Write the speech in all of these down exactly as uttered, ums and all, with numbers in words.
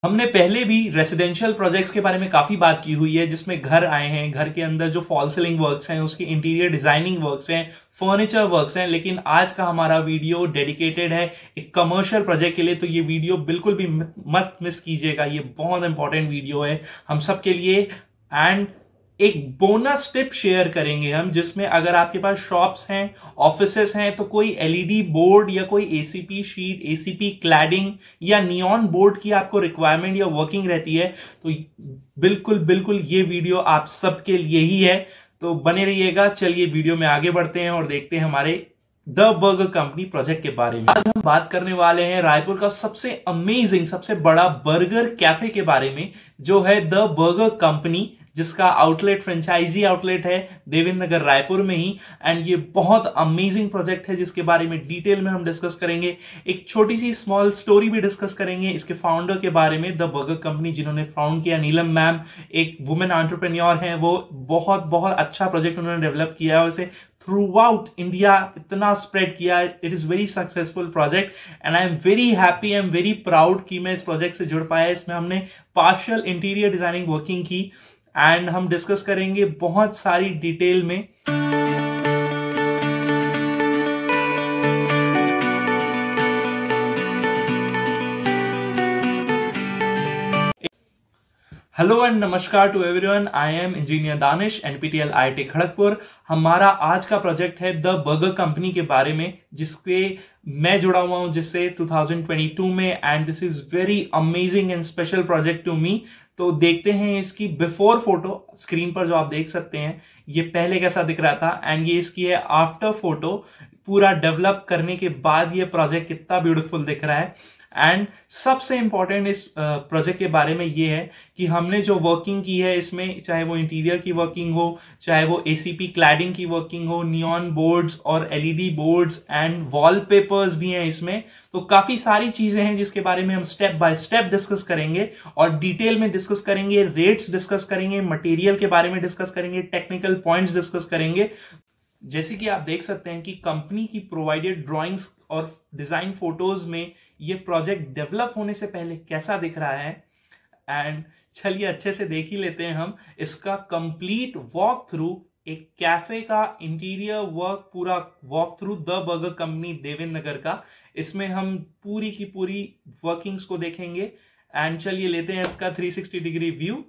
हमने पहले भी रेसिडेंशियल प्रोजेक्ट्स के बारे में काफी बात की हुई है, जिसमें घर आए हैं, घर के अंदर जो फॉल सीलिंग वर्क्स हैं, उसके इंटीरियर डिजाइनिंग वर्क्स हैं, फर्नीचर वर्क्स हैं। लेकिन आज का हमारा वीडियो डेडिकेटेड है एक कमर्शियल प्रोजेक्ट के लिए, तो ये वीडियो बिल्कुल भी मत मिस कीजिएगा। ये बहुत इंपॉर्टेंट वीडियो है हम सबके लिए। एंड एक बोनस टिप शेयर करेंगे हम, जिसमें अगर आपके पास शॉप्स हैं, ऑफिसेस हैं, तो कोई एलईडी बोर्ड या कोई एसीपी शीट, एसीपी क्लैडिंग या नियॉन बोर्ड की आपको रिक्वायरमेंट या वर्किंग रहती है, तो बिल्कुल बिल्कुल ये वीडियो आप सबके लिए ही है। तो बने रहिएगा। चलिए वीडियो में आगे बढ़ते हैं और देखते हैं हमारे द बर्गर कंपनी प्रोजेक्ट के बारे में। आज हम बात करने वाले हैं रायपुर का सबसे अमेजिंग, सबसे बड़ा बर्गर कैफे के बारे में, जो है द बर्गर कंपनी, जिसका आउटलेट फ्रेंचाइजी आउटलेट है देवेंद्र नगर रायपुर में ही। एंड ये बहुत अमेजिंग प्रोजेक्ट है जिसके बारे में डिटेल में हम डिस्कस करेंगे। एक छोटी सी स्मॉल स्टोरी भी डिस्कस करेंगे इसके फाउंडर के बारे में। द बर्गर कंपनी जिन्होंने फाउंड किया, नीलम मैम एक वुमेन एंटरप्रेन्योर हैं, वो बहुत बहुत अच्छा प्रोजेक्ट उन्होंने डेवलप किया है। वैसे थ्रू आउट इंडिया इतना स्प्रेड किया। It is very successful project and I am very happy, I am very proud कि मैं इस प्रोजेक्ट से जुड़ पाया। इसमें हमने पार्शियल इंटीरियर डिजाइनिंग वर्किंग की एंड हम डिस्कस करेंगे बहुत सारी डिटेल में। हेलो एंड नमस्कार to everyone, I am engineer Danish, NPTEL IIT Kharagpur. हमारा आज का प्रोजेक्ट है द बर्गर कंपनी के बारे में, जिसके मैं जुड़ा हुआ हूं जिससे टू थाउजेंड ट्वेंटी टू में। And this is very amazing and special project to me. तो देखते हैं इसकी बिफोर फोटो, स्क्रीन पर जो आप देख सकते हैं, ये पहले कैसा दिख रहा था, एंड ये इसकी है आफ्टर फोटो। पूरा डेवलप करने के बाद ये प्रोजेक्ट कितना ब्यूटीफुल दिख रहा है। एंड सबसे इंपॉर्टेंट इस प्रोजेक्ट के बारे में ये है कि हमने जो वर्किंग की है इसमें, चाहे वो इंटीरियर की वर्किंग हो, चाहे वो एसीपी क्लैडिंग की वर्किंग हो, नियॉन बोर्ड्स और एलईडी बोर्ड्स एंड वॉलपेपर्स भी हैं इसमें। तो काफी सारी चीजें हैं जिसके बारे में हम स्टेप बाय स्टेप डिस्कस करेंगे और डिटेल में डिस्कस करेंगे। रेट्स डिस्कस करेंगे, मटेरियल के बारे में डिस्कस करेंगे, टेक्निकल पॉइंट्स डिस्कस करेंगे। जैसे कि आप देख सकते हैं कि कंपनी की प्रोवाइडेड ड्राइंग्स और डिजाइन फोटोज में ये प्रोजेक्ट डेवलप होने से पहले कैसा दिख रहा है। एंड चलिए अच्छे से देख ही लेते हैं हम इसका कंप्लीट वॉक थ्रू, एक कैफे का इंटीरियर वर्क, पूरा walk through the burger company Devendra Nagar का। इसमें हम पूरी की पूरी वर्किंग्स को देखेंगे। एंड चलिए लेते हैं इसका three sixty degree view.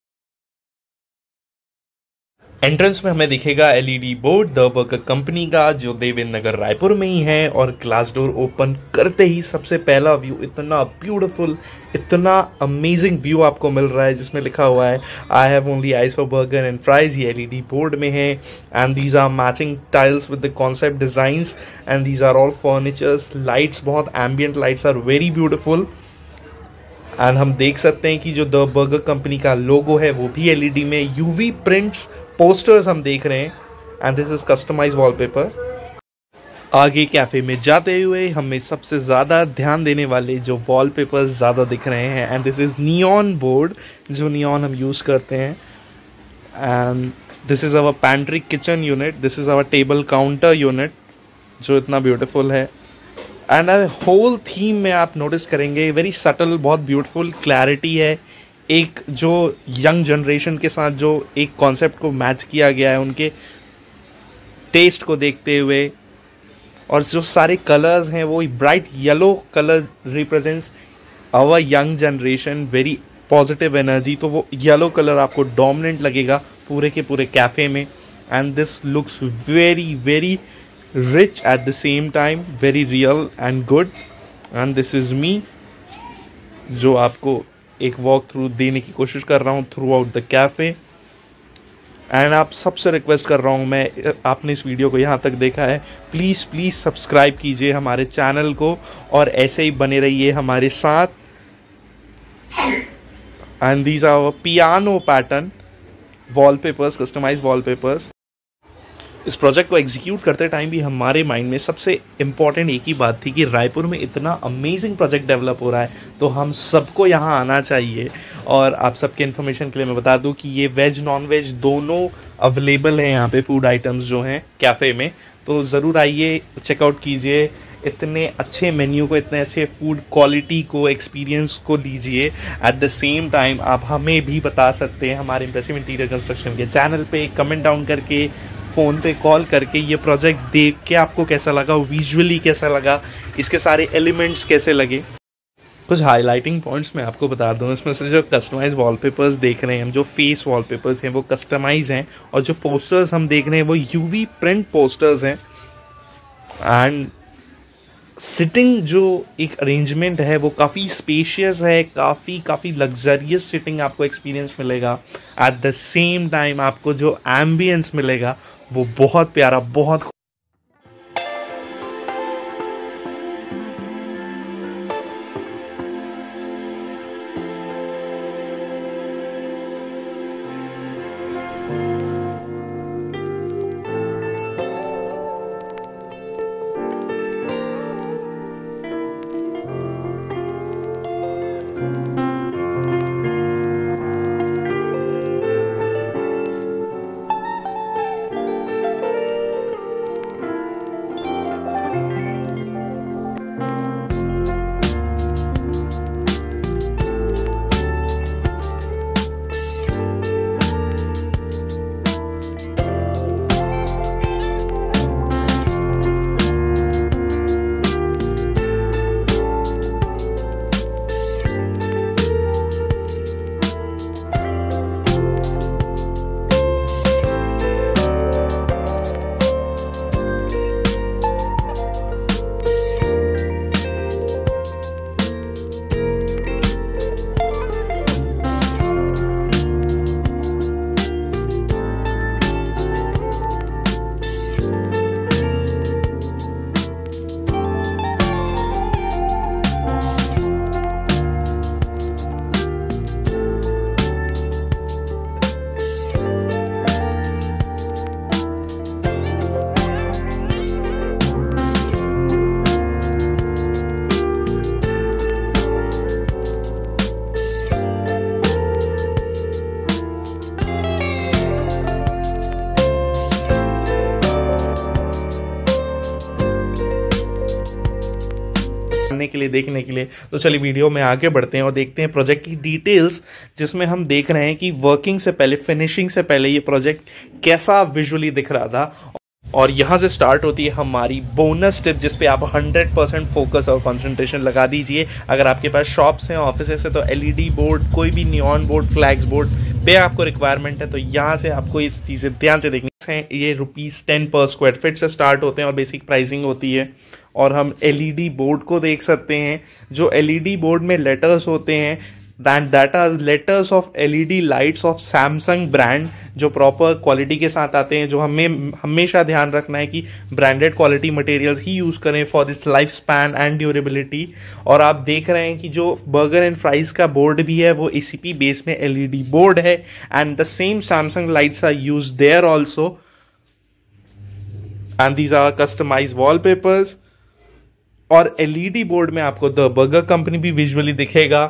Entrance में हमें दिखेगा LED board the burger company का, जो देवेंद्र नगर रायपुर में ही है। और ग्लास डोर ओपन करते ही सबसे पहला व्यू, इतना ब्यूटीफुल, इतना अमेजिंग व्यू आपको मिल रहा है, जिसमें लिखा हुआ है I have only eyes for burger and fries. ये एलईडी बोर्ड में है and these are matching tiles with the concept designs and these are all furnitures. Lights, बहुत ambient lights are very beautiful. And हम देख सकते हैं कि जो द बर्गर कंपनी का लोगो है वो भी एलईडी में, यूवी प्रिंट्स, पोस्टर्स हम देख रहे हैं। And this is customise wallpaper. आगे कैफे में जाते हुए हमें सबसे ज्यादा ध्यान देने वाले जो वॉलपेपर्स ज्यादा दिख रहे हैं, and this is neon board, जो नियॉन हम यूज करते हैं। And this is our pantry kitchen unit, this is our table counter unit, जो इतना ब्यूटीफुल है। एंड होल थीम में आप नोटिस करेंगे वेरी सटल, बहुत ब्यूटीफुल क्लैरिटी है। एक जो यंग जनरेशन के साथ जो एक कॉन्सेप्ट को मैच किया गया है, उनके टेस्ट को देखते हुए, और जो सारे कलर्स हैं वो bright yellow colour represents our young generation, very positive energy. तो वो येलो कलर आपको डोमिनेंट लगेगा पूरे के पूरे कैफे में। And this looks very very rich at the same time, very real and good. And this is me, जो आपको एक वॉक थ्रू देने की कोशिश कर रहा हूँ throughout the cafe. And आप सबसे रिक्वेस्ट कर रहा हूँ मैं, आपने इस वीडियो को यहाँ तक देखा है, प्लीज़ प्लीज़ सब्सक्राइब कीजिए हमारे चैनल को और ऐसे ही बने रहिए हमारे साथ। And these our piano pattern wallpapers, customise wallpapers. इस प्रोजेक्ट को एग्जीक्यूट करते टाइम भी हमारे माइंड में सबसे इम्पॉर्टेंट एक ही बात थी कि रायपुर में इतना अमेजिंग प्रोजेक्ट डेवलप हो रहा है, तो हम सबको यहाँ आना चाहिए। और आप सबके इन्फॉर्मेशन के लिए मैं बता दूँ कि ये वेज नॉन वेज दोनों अवेलेबल हैं यहाँ पे, फूड आइटम्स जो हैं कैफ़े में। तो ज़रूर आइए, चेकआउट कीजिए। इतने अच्छे मेन्यू को, इतने अच्छे फूड क्वालिटी को, एक्सपीरियंस को लीजिए। एट द सेम टाइम आप हमें भी बता सकते हैं हमारे इम्प्रेसिव इंटीरियर कंस्ट्रक्शन के चैनल पे कमेंट डाउन करके, फ़ोन पे कॉल करके ये प्रोजेक्ट देख के आपको कैसा लगा, विजुअली कैसा लगा, इसके सारे एलिमेंट्स कैसे लगे। कुछ हाईलाइटिंग पॉइंट्स मैं आपको बता दूं, इसमें से जो कस्टमाइज वॉलपेपर्स देख रहे हैं हम, जो फेस वॉलपेपर्स हैं वो कस्टमाइज हैं, और जो पोस्टर्स हम देख रहे हैं वो यूवी प्रिंट पोस्टर्स हैं। एंड सिटिंग जो एक अरेंजमेंट है वो काफ़ी स्पेशियस है, काफ़ी काफ़ी लग्जरियस सिटिंग आपको एक्सपीरियंस मिलेगा। एट द सेम टाइम आपको जो एम्बियंस मिलेगा वो बहुत प्यारा, बहुत के लिए देखने के लिए। तो चलिए वीडियो में आगे बढ़ते हैं और देखते हैं प्रोजेक्ट की डिटेल्स, जिसमें हम देख रहे हैं कि वर्किंग से पहले, फिनिशिंग से पहले ये प्रोजेक्ट कैसा विजुअली दिख रहा था। और यहाँ से स्टार्ट होती है हमारी बोनस टिप, जिस पे आप हंड्रेड परसेंट फोकस और कंसंट्रेशन लगा दीजिए। अगर आपके पास शॉप्स हैं, ऑफिस है, तो एलईडी बोर्ड, कोई भी नियॉन बोर्ड, फ्लैग्स बोर्ड पे आपको रिक्वायरमेंट है, तो यहाँ से आपको इस चीज़ें ध्यान से देखनी है। ये रुपीज़ टेन पर स्क्वायर फीट से स्टार्ट होते हैं और बेसिक प्राइसिंग होती है। और हम एलईडी बोर्ड को देख सकते हैं, जो एलईडी बोर्ड में लेटर्स होते हैं, that that are letters of LED lights of Samsung brand, जो प्रॉपर क्वालिटी के साथ आते हैं। जो हमें हमेशा ध्यान रखना है कि ब्रांडेड क्वालिटी मटेरियल्स ही यूज करें for this life span and durability. और आप देख रहे हैं कि जो बर्गर एंड फ्राइज का बोर्ड भी है वो एसीपी बेस में एलईडी बोर्ड है, and the same Samsung lights are use there also, and these are customise wallpapers. और एलईडी बोर्ड में आपको द बर्गर कंपनी भी विजुअली दिखेगा,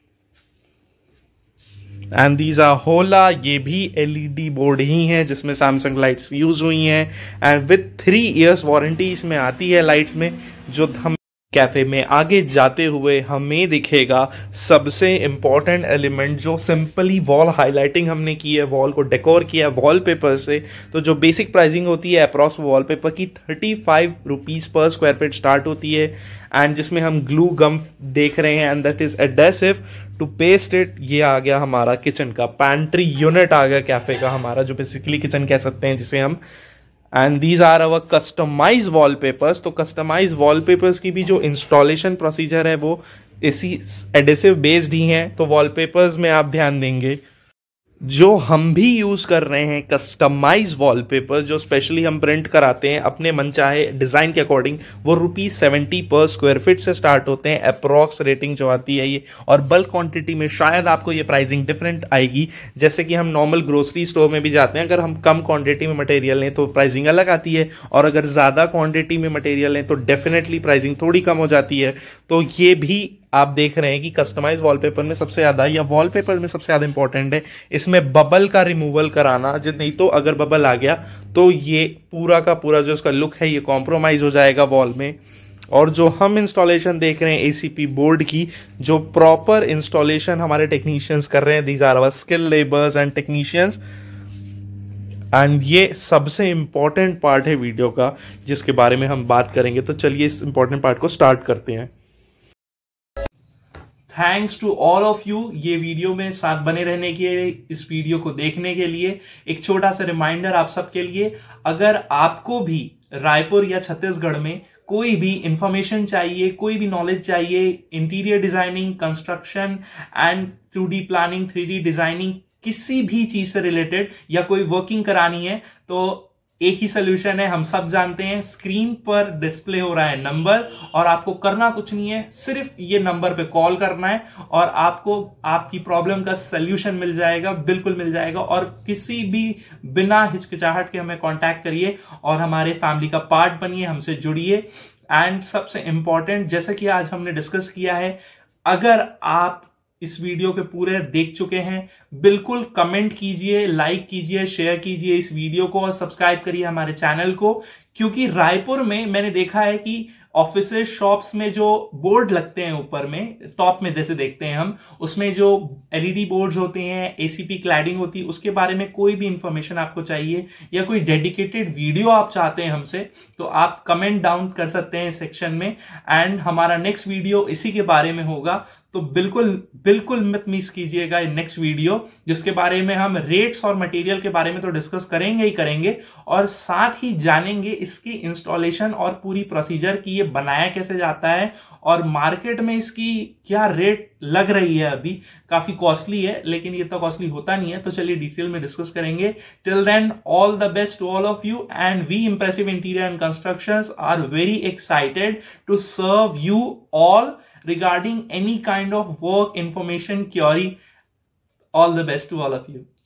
एंड दीज आर होला, ये भी एलईडी बोर्ड ही हैं जिसमें सैमसंग लाइट्स यूज हुई हैं, and with three years warranty इसमें आती है लाइट्स में। जो हम कैफे में आगे जाते हुए हमें दिखेगा सबसे इंपॉर्टेंट एलिमेंट, जो सिंपली वॉल हाईलाइटिंग हमने की है, वॉल को डेकोर किया है वॉलपेपर से। तो जो बेसिक प्राइसिंग होती है अप्रॉक्स वॉलपेपर की थर्टी फाइव रुपीज पर स्क्वायर फीट स्टार्ट होती है, एंड जिसमें हम ग्लू गम देख रहे हैं, and that is adhesive to paste it. ये आ गया हमारा किचन का पैंट्री यूनिट, आ गया कैफे का हमारा, जो बेसिकली किचन कह सकते हैं जिसे हम। And these are our customize wallpapers. तो कस्टमाइज वॉलपेपर्स की भी जो इंस्टॉलेशन प्रोसीजर है वो इसी एडेसिव बेस्ड ही है। तो वॉलपेपर्स में आप ध्यान देंगे, जो हम भी यूज कर रहे हैं कस्टमाइज वॉलपेपर, जो स्पेशली हम प्रिंट कराते हैं अपने मनचाहे डिजाइन के अकॉर्डिंग, वो रुपीज सेवेंटी पर स्क्वायर फीट से स्टार्ट होते हैं अप्रॉक्स रेटिंग जो आती है ये। और बल्क क्वांटिटी में शायद आपको ये प्राइसिंग डिफरेंट आएगी, जैसे कि हम नॉर्मल ग्रोसरी स्टोर में भी जाते हैं, अगर हम कम क्वांटिटी में मटेरियल लें तो प्राइसिंग अलग आती है, और अगर ज्यादा क्वांटिटी में मटेरियल लें तो डेफिनेटली प्राइसिंग थोड़ी कम हो जाती है। तो ये भी आप देख रहे हैं कि कस्टमाइज वॉलपेपर में सबसे ज्यादा, या वॉलपेपर में सबसे ज्यादा इंपॉर्टेंट है इसमें बबल का रिमूवल कराना। जो नहीं तो अगर बबल आ गया तो ये पूरा का पूरा जो इसका लुक है ये कॉम्प्रोमाइज हो जाएगा वॉल में। और जो हम इंस्टॉलेशन देख रहे हैं एसीपी बोर्ड की, जो प्रॉपर इंस्टॉलेशन हमारे टेक्नीशियंस कर रहे हैं, these are our skill labours and technicians. And ये सबसे इंपॉर्टेंट पार्ट है वीडियो का जिसके बारे में हम बात करेंगे। तो चलिए इस इंपॉर्टेंट पार्ट को स्टार्ट करते हैं। Thanks to all of you ये वीडियो में साथ बने रहने के लिए, इस वीडियो को देखने के लिए। एक छोटा सा रिमाइंडर आप सबके लिए, अगर आपको भी रायपुर या छत्तीसगढ़ में कोई भी इंफॉर्मेशन चाहिए, कोई भी नॉलेज चाहिए, interior designing, construction and two D planning, three D designing, किसी भी चीज से रिलेटेड या कोई वर्किंग करानी है, तो एक ही सोल्यूशन है, हम सब जानते हैं। स्क्रीन पर डिस्प्ले हो रहा है नंबर, और आपको करना कुछ नहीं है, सिर्फ ये नंबर पे कॉल करना है और आपको आपकी प्रॉब्लम का सोल्यूशन मिल जाएगा, बिल्कुल मिल जाएगा। और किसी भी बिना हिचकिचाहट के हमें कांटेक्ट करिए और हमारे फैमिली का पार्ट बनिए, हमसे जुड़िए। एंड सबसे इंपॉर्टेंट, जैसा कि आज हमने डिस्कस किया है, अगर आप इस वीडियो के पूरे देख चुके हैं, बिल्कुल कमेंट कीजिए, लाइक कीजिए, शेयर कीजिए इस वीडियो को और सब्सक्राइब करिए हमारे चैनल को। क्योंकि रायपुर में मैंने देखा है कि ऑफिसेस, शॉप्स में जो बोर्ड लगते हैं ऊपर में, टॉप में जैसे देखते हैं हम, उसमें जो एलईडी बोर्ड्स होते हैं, एसीपी क्लैडिंग होती है, उसके बारे में कोई भी इंफॉर्मेशन आपको चाहिए या कोई डेडिकेटेड वीडियो आप चाहते हैं हमसे, तो आप कमेंट डाउन कर सकते हैं सेक्शन में। एंड हमारा नेक्स्ट वीडियो इसी के बारे में होगा, तो बिल्कुल बिल्कुल मत मिस कीजिएगा नेक्स्ट वीडियो, जिसके बारे में हम रेट्स और मटेरियल के बारे में तो डिस्कस करेंगे ही करेंगे, और साथ ही जानेंगे इसकी इंस्टॉलेशन और पूरी प्रोसीजर की ये बनाया कैसे जाता है, और मार्केट में इसकी क्या रेट लग रही है। अभी काफी कॉस्टली है, लेकिन ये तो कॉस्टली होता नहीं है। तो चलिए डिटेल में डिस्कस करेंगे। Till then, all the best to all of you, and we impressive interior and constructions are very excited to serve you all regarding any kind of work, information, query. All the best to all of you.